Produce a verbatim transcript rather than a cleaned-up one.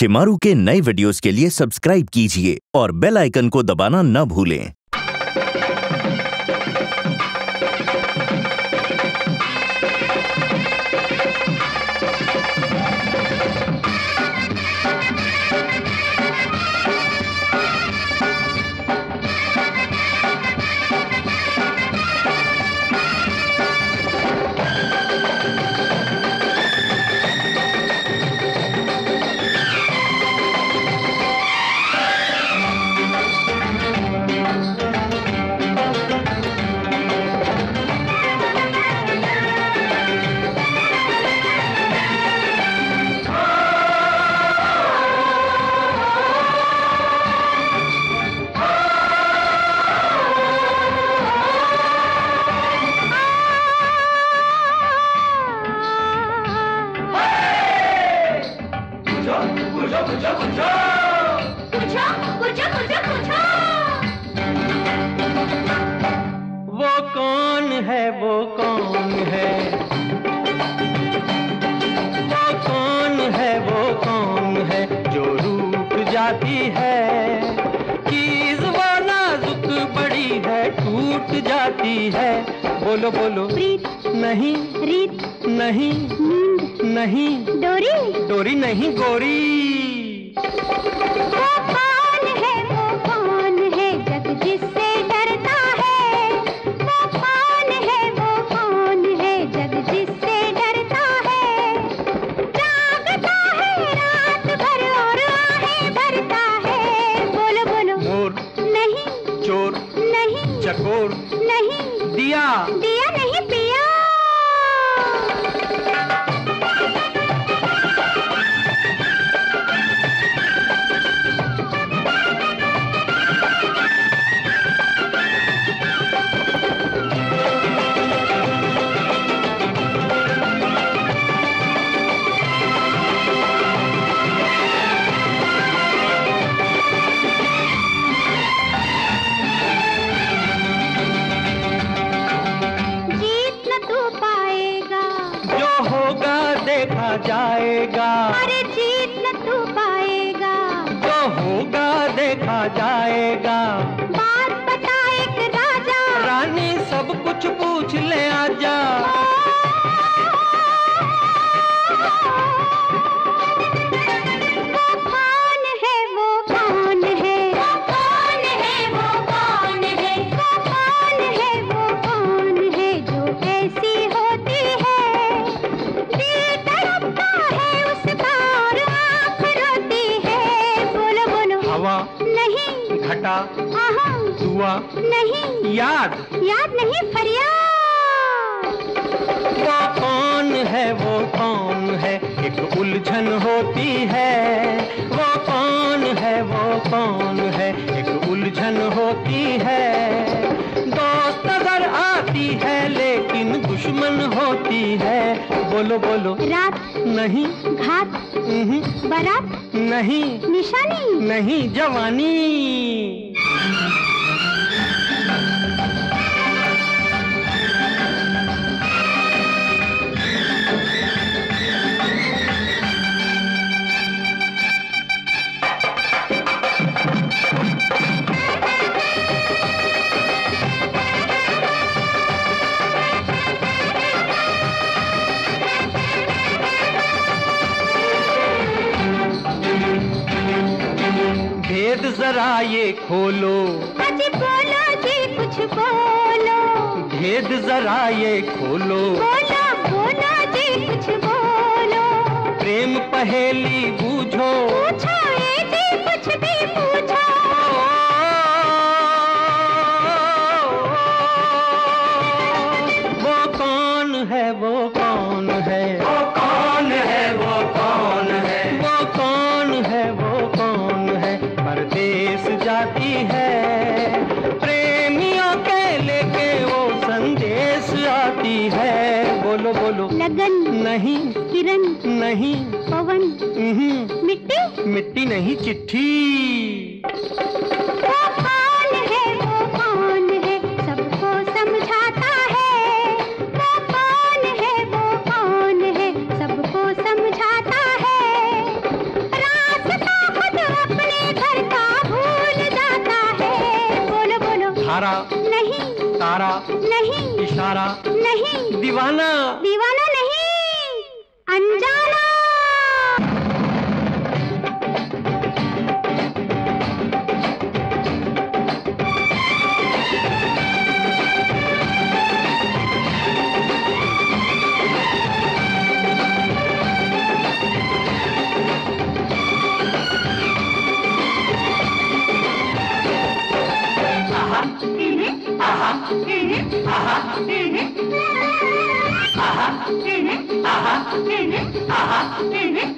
शिमारू के नए वीडियोस के लिए सब्सक्राइब कीजिए और बेल आइकन को दबाना न भूलें। वो कौन है, वो कौन है, वो कौन है, वो कौन है जो रूठ जाती है, चीज वो नाजुक बड़ी है टूट जाती है। बोलो बोलो प्रीत नहीं, रीत नहीं, नींद नहीं, डोरी डोरी नहीं गोरी। वो कौन है, वो कौन है जग जिससे डरता है, वो कौन है, वो कौन है जग जिससे डरता है, जागता है रात भर और आहें भरता है। बोलो बोलो मोर नहीं, चोर नहीं, चकोर नहीं, दिया दिया नहीं पिया। देखा जाएगा, अरे जीत न तू पाएगा, जो होगा देखा जाएगा। बात बता एक राजा, रानी सब कुछ पूछ ले आजा। वो कौन है, वो कौन है, वो कौन है, वो कौन है, वो कौन है, वो कौन है जो ऐसी होती है, हवा नहीं, घटा दुआ नहीं, याद याद नहीं फरियाद। वो कौन है, वो कौन है एक उलझन होती है, वो कौन है, वो कौन है एक उलझन होती है। दोस्त नजर आती है लेकिन दुश्मन होती है। बोलो बोलो रात नहीं, घात बारात नहीं, निशानी नहीं, जवानी। भेद जरा ये खोलो, अजी बोलो जी कुछ बोलो, भेद जरा ये खोलो, बोलो बोलो जी कुछ बोलो, प्रेम पहेली बूझो, पूछो ये जी कुछ भी पूछो। वो कौन है, वो कौन है, वो कौन है, वो कौन है, वो कौन है, वो कौन है परदेश जाती है, प्रेमियों के लेके वो संदेश आती है। बोलो बोलो लगन नहीं, किरण नहीं, पवन मिट्टी, मिट्टी नहीं चिट्ठी। वो कौन है, वो कौन है सबको समझाता है, वो कौन है, वो कौन है सबको समझाता है, रास्ता तुम्हारा नहीं, दीवाना। दीवाना नहीं, अनजाना। आहा, आहा, आहा, आहा, आहा,